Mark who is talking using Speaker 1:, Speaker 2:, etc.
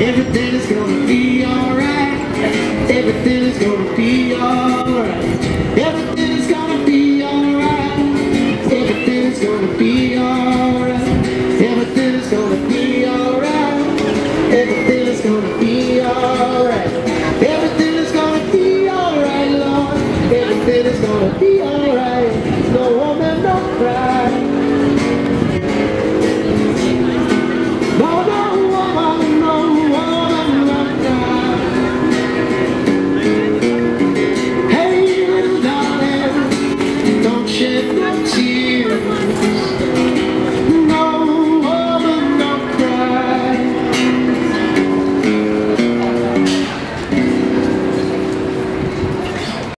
Speaker 1: Everything is gonna be alright. Everything is gonna be alright. Everything is gonna be alright. Everything is gonna be alright. Everything is gonna be alright. Everything is gonna be alright. Everything is gonna be alright, Lord. Everything is gonna be alright. No woman, no cry. No, no woman, no woman, no cry. Hey, little darling, don't shed no tears.